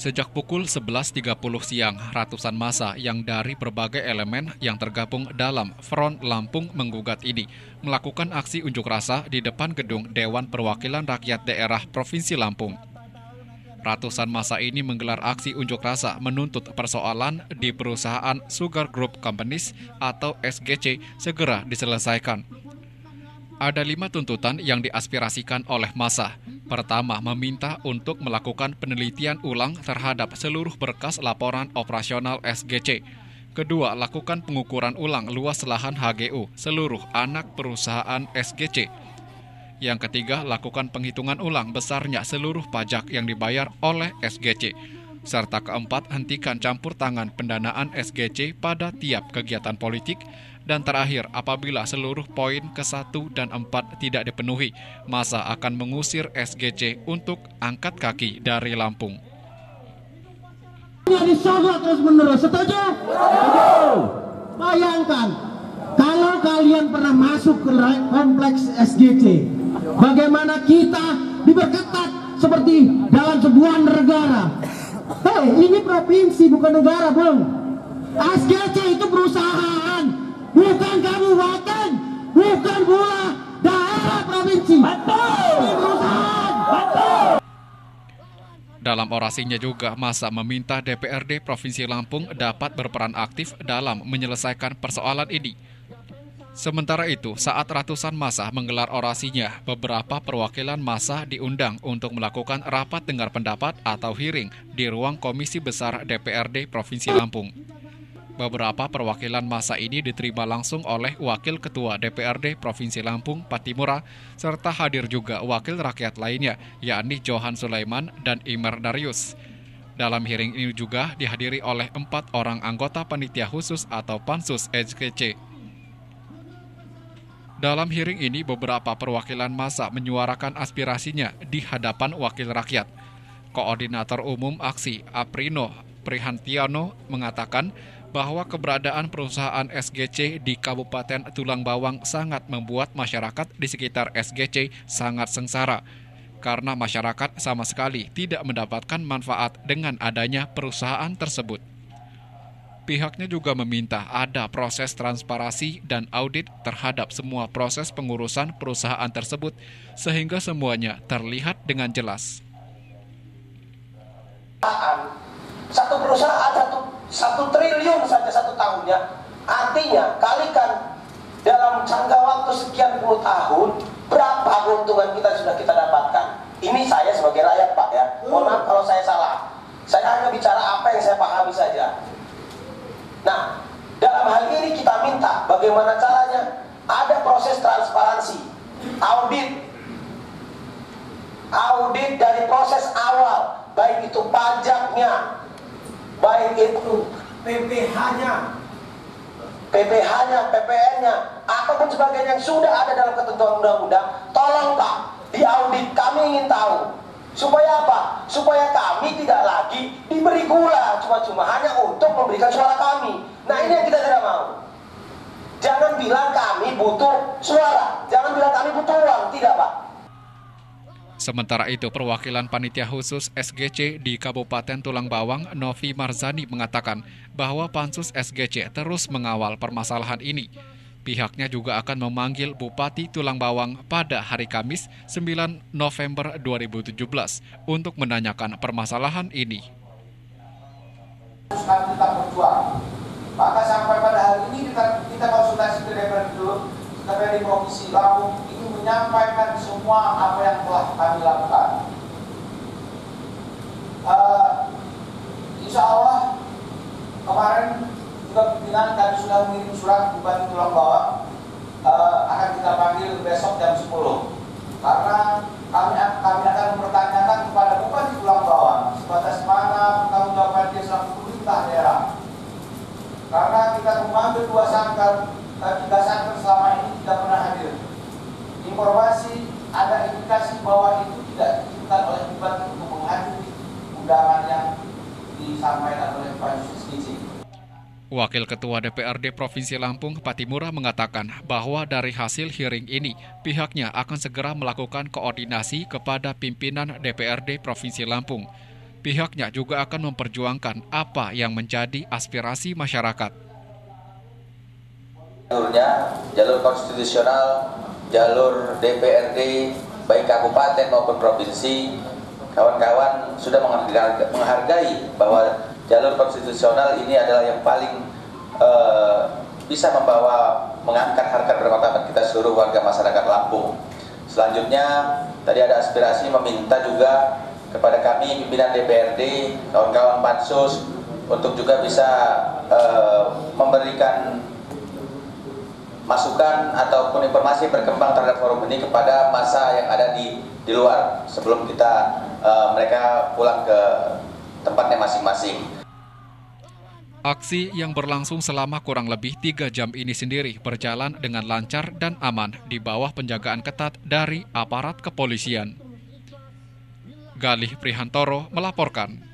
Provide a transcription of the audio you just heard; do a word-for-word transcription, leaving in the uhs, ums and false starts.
Sejak pukul sebelas tiga puluh siang, ratusan massa yang dari berbagai elemen yang tergabung dalam Front Lampung Menggugat ini melakukan aksi unjuk rasa di depan gedung Dewan Perwakilan Rakyat Daerah Provinsi Lampung. Ratusan massa ini menggelar aksi unjuk rasa menuntut persoalan di perusahaan Sugar Group Companies atau S G C segera diselesaikan. Ada lima tuntutan yang diaspirasikan oleh massa. Pertama, meminta untuk melakukan penelitian ulang terhadap seluruh berkas laporan operasional S G C. Kedua, lakukan pengukuran ulang luas lahan H G U seluruh anak perusahaan S G C. Yang ketiga, lakukan penghitungan ulang besarnya seluruh pajak yang dibayar oleh S G C. Serta keempat, hentikan campur tangan pendanaan S G C pada tiap kegiatan politik. Dan terakhir, apabila seluruh poin ke satu dan empat tidak dipenuhi, massa akan mengusir S G C untuk angkat kaki dari Lampung. Disogok terus-menerus, setuju? Bayangkan, kalau kalian pernah masuk ke kompleks S G C, bagaimana kita diberketat seperti dalam sebuah negara. Hei, ini provinsi bukan negara, Bung. S G C itu perusahaan, bukan kabupaten, bukan pula daerah provinsi. Betul. Perusahaan. Betul. Dalam orasinya juga, massa meminta D P R D Provinsi Lampung dapat berperan aktif dalam menyelesaikan persoalan ini. Sementara itu, saat ratusan massa menggelar orasinya, beberapa perwakilan massa diundang untuk melakukan rapat dengar pendapat atau hearing di ruang Komisi Besar D P R D Provinsi Lampung. Beberapa perwakilan massa ini diterima langsung oleh Wakil Ketua D P R D Provinsi Lampung, Patimura, serta hadir juga wakil rakyat lainnya, yakni Johan Sulaiman dan Imer Darius. Dalam hearing ini juga dihadiri oleh empat orang anggota panitia khusus atau Pansus S G C. Dalam hearing ini, beberapa perwakilan massa menyuarakan aspirasinya di hadapan wakil rakyat. Koordinator Umum Aksi, Aprino Prihantiano, mengatakan bahwa keberadaan perusahaan S G C di Kabupaten Tulang Bawang sangat membuat masyarakat di sekitar S G C sangat sengsara, karena masyarakat sama sekali tidak mendapatkan manfaat dengan adanya perusahaan tersebut. Pihaknya juga meminta ada proses transparansi dan audit terhadap semua proses pengurusan perusahaan tersebut, sehingga semuanya terlihat dengan jelas. Satu perusahaan satu, satu triliun saja satu tahunnya, artinya kalikan dalam jangka waktu sekian puluh tahun, berapa keuntungan kita sudah kita dapatkan. Ini saya sebagai rakyat, Pak, ya, mohon maaf kalau saya salah, saya hanya bicara apa yang saya pahami saja. Nah, dalam hal ini kita minta bagaimana caranya ada proses transparansi, audit, audit dari proses awal, baik itu pajaknya, baik itu P P H-nya, P P H-nya, P P N-nya, ataupun sebagainya yang sudah ada dalam ketentuan undang-undang. Tolong, Pak, diaudit, kami ingin tahu. Supaya apa? Supaya kami tidak lagi diberi gula cuma-cuma hanya untuk memberikan suara kami. Nah, ini yang kita tidak mau. Jangan bilang kami butuh suara, jangan bilang kami butuh uang, tidak, Pak. Sementara itu, perwakilan panitia khusus S G C di Kabupaten Tulang Bawang, Novi Marzani, mengatakan bahwa Pansus S G C terus mengawal permasalahan ini. Pihaknya juga akan memanggil Bupati Tulang Bawang pada hari Kamis sembilan November dua ribu tujuh belas untuk menanyakan permasalahan ini. Kami tetap berjuang. Maka sampai pada hari ini kita, kita konsultasi ke D P R D dulu, D P R D Provinsi Lampung ini menyampaikan semua apa yang telah kami lakukan. Uh, insya Allah kemarin juga pimpinan kami sudah mengirim surat Bupati Tulang Bawang, uh, akan kita panggil besok jam sepuluh, karena kami, kami akan mempertanyakan kepada Bupati Tulang Bawang sebatas mana bertanggung jawab dia selaku pemerintah daerah, karena kita memanggil dua sangkar dan tiga sangkar selama ini tidak pernah hadir. Informasi ada indikasi bahwa itu tidak dilakukan oleh Bupati untuk menghadiri undangan yang disampaikan oleh Pansus S G C. Wakil Ketua D P R D Provinsi Lampung, Patimura, mengatakan bahwa dari hasil hearing ini, pihaknya akan segera melakukan koordinasi kepada pimpinan D P R D Provinsi Lampung. Pihaknya juga akan memperjuangkan apa yang menjadi aspirasi masyarakat. Jalurnya, jalur konstitusional, jalur D P R D, baik kabupaten maupun provinsi, kawan-kawan sudah menghargai, menghargai bahwa jalur konstitusional ini adalah yang paling uh, bisa membawa, mengangkat harkat martabat kita seluruh warga masyarakat Lampung. Selanjutnya, tadi ada aspirasi meminta juga kepada kami pimpinan D P R D, kawan-kawan pansus untuk juga bisa uh, memberikan masukan ataupun informasi berkembang terhadap forum ini kepada massa yang ada di di luar sebelum kita uh, mereka pulang ke tempatnya masing-masing. Aksi yang berlangsung selama kurang lebih tiga jam ini sendiri berjalan dengan lancar dan aman di bawah penjagaan ketat dari aparat kepolisian. Galih Prihantoro melaporkan.